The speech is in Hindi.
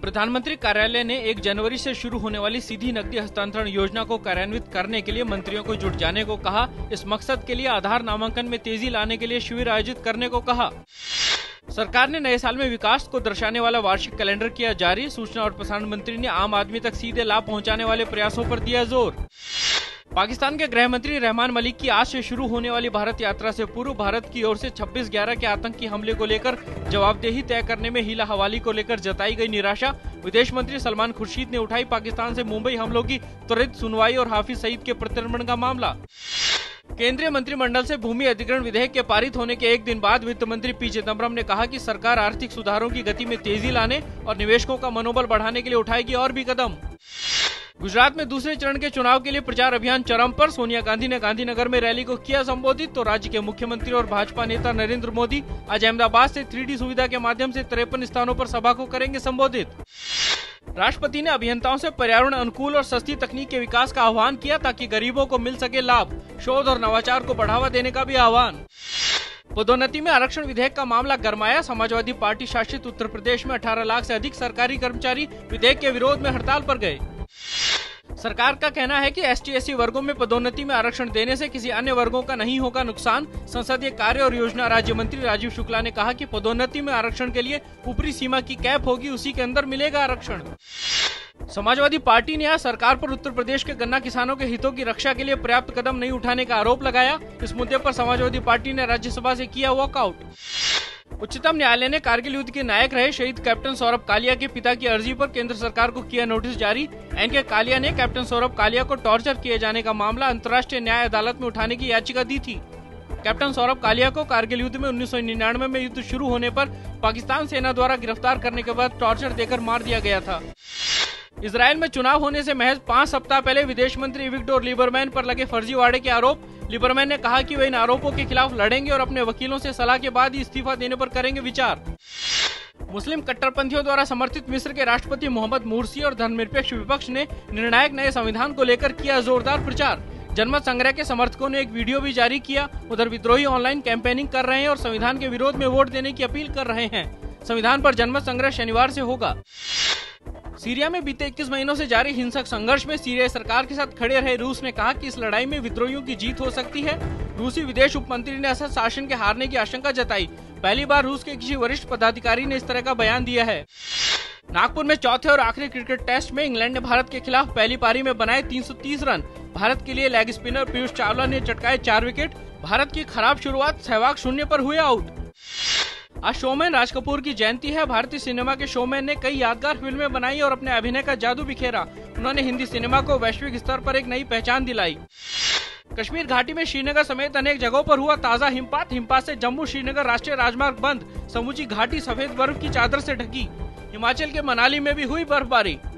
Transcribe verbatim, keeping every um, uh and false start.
प्रधानमंत्री कार्यालय ने एक जनवरी से शुरू होने वाली सीधी नकदी हस्तांतरण योजना को कार्यान्वित करने के लिए मंत्रियों को जुट जाने को कहा। इस मकसद के लिए आधार नामांकन में तेजी लाने के लिए शिविर आयोजित करने को कहा। सरकार ने नए साल में विकास को दर्शाने वाला वार्षिक कैलेंडर किया जारी। सूचना और प्रसारण मंत्री ने आम आदमी तक सीधे लाभ पहुंचाने वाले प्रयासों पर दिया जोर। पाकिस्तान के गृह मंत्री रहमान मलिक की आज से शुरू होने वाली भारत यात्रा से पूर्व भारत की ओर से छब्बीस ग्यारह के आतंकी हमले को लेकर जवाबदेही तय करने में हीला हवाली को लेकर जताई गई निराशा। विदेश मंत्री सलमान खुर्शीद ने उठाई पाकिस्तान से मुंबई हमलों की त्वरित सुनवाई और हाफिज सईद के प्रत्यर्पण का मामला। केंद्रीय मंत्रिमंडल से भूमि अधिग्रहण विधेयक के पारित होने के एक दिन बाद वित्त मंत्री पी चिदम्बरम ने कहा कि सरकार आर्थिक सुधारों की गति में तेजी लाने और निवेशकों का मनोबल बढ़ाने के लिए उठाएगी और भी कदम। गुजरात में दूसरे चरण के चुनाव के लिए प्रचार अभियान चरम पर। सोनिया गांधी ने गांधीनगर में रैली को किया संबोधित, तो राज्य के मुख्यमंत्री और भाजपा नेता नरेंद्र मोदी आज अहमदाबाद से थ्री डी सुविधा के माध्यम से तिरपन स्थानों पर सभा को करेंगे संबोधित। राष्ट्रपति ने अभियंताओं से पर्यावरण अनुकूल और सस्ती तकनीक के विकास का आह्वान किया ताकि गरीबों को मिल सके लाभ। शोध और नवाचार को बढ़ावा देने का भी आह्वान। पदोन्नति में आरक्षण विधेयक का मामला गरमाया। समाजवादी पार्टी शासित उत्तर प्रदेश में अठारह लाख से अधिक सरकारी कर्मचारी विधेयक के विरोध में हड़ताल पर गए। सरकार का कहना है कि एस टी एस सी वर्गों में पदोन्नति में आरक्षण देने से किसी अन्य वर्गों का नहीं होगा नुकसान। संसदीय कार्य और योजना राज्य मंत्री राजीव शुक्ला ने कहा कि पदोन्नति में आरक्षण के लिए ऊपरी सीमा की कैप होगी, उसी के अंदर मिलेगा आरक्षण। समाजवादी पार्टी ने आज सरकार पर उत्तर प्रदेश के गन्ना किसानों के हितों की रक्षा के लिए पर्याप्त कदम नहीं उठाने का आरोप लगाया। इस मुद्दे पर समाजवादी पार्टी ने राज्यसभा से किया वॉकआउट। उच्चतम न्यायालय ने कारगिल युद्ध के नायक रहे शहीद कैप्टन सौरभ कालिया के पिता की अर्जी पर केंद्र सरकार को किया नोटिस जारी। एन के कालिया ने कैप्टन सौरभ कालिया को टॉर्चर किए जाने का मामला अंतर्राष्ट्रीय न्याय अदालत में उठाने की याचिका दी थी। कैप्टन सौरभ कालिया को कारगिल युद्ध में उन्नीस सौ निन्यानवे में युद्ध शुरू होने पर पाकिस्तान सेना द्वारा गिरफ्तार करने के बाद टॉर्चर देकर मार दिया गया था। इजरायल में चुनाव होने से महज पांच सप्ताह पहले विदेश मंत्री विक्टोर लिबरमैन पर लगे फर्जीवाड़े के आरोप। लिबरमैन ने कहा कि वे इन आरोपों के खिलाफ लड़ेंगे और अपने वकीलों से सलाह के बाद ही इस्तीफा देने पर करेंगे विचार। मुस्लिम कट्टरपंथियों द्वारा समर्थित मिस्र के राष्ट्रपति मोहम्मद मुर्सी और धर्मनिरपेक्ष विपक्ष ने निर्णायक नए संविधान को लेकर किया जोरदार प्रचार। जनमत संग्रह के समर्थकों ने एक वीडियो भी जारी किया। उधर विद्रोही ऑनलाइन कैंपेनिंग कर रहे हैं और संविधान के विरोध में वोट देने की अपील कर रहे हैं। संविधान पर जनमत संग्रह शनिवार से होगा। सीरिया में बीते इक्कीस महीनों से जारी हिंसक संघर्ष में सीरियाई सरकार के साथ खड़े रहे रूस ने कहा कि इस लड़ाई में विद्रोहियों की जीत हो सकती है। रूसी विदेश उप मंत्री ने असद शासन के हारने की आशंका जताई। पहली बार रूस के किसी वरिष्ठ पदाधिकारी ने इस तरह का बयान दिया है। नागपुर में चौथे और आखिरी क्रिकेट टेस्ट में इंग्लैंड ने भारत के खिलाफ पहली पारी में बनाए तीन सौ तीस रन। भारत के लिए लेग स्पिनर पीयूष चावला ने चटकाए चार विकेट। भारत की खराब शुरुआत, सहवाग शून्य पर हुए आउट। आज शोमैन राज कपूर की जयंती है। भारतीय सिनेमा के शोमैन ने कई यादगार फिल्में बनाई और अपने अभिनय का जादू बिखेरा। उन्होंने हिंदी सिनेमा को वैश्विक स्तर पर एक नई पहचान दिलाई। कश्मीर घाटी में श्रीनगर समेत अनेक जगहों पर हुआ ताजा हिमपात। हिमपात से जम्मू श्रीनगर राष्ट्रीय राजमार्ग बंद। समूची घाटी सफेद बर्फ की चादर से ढकी। हिमाचल के मनाली में भी हुई बर्फबारी।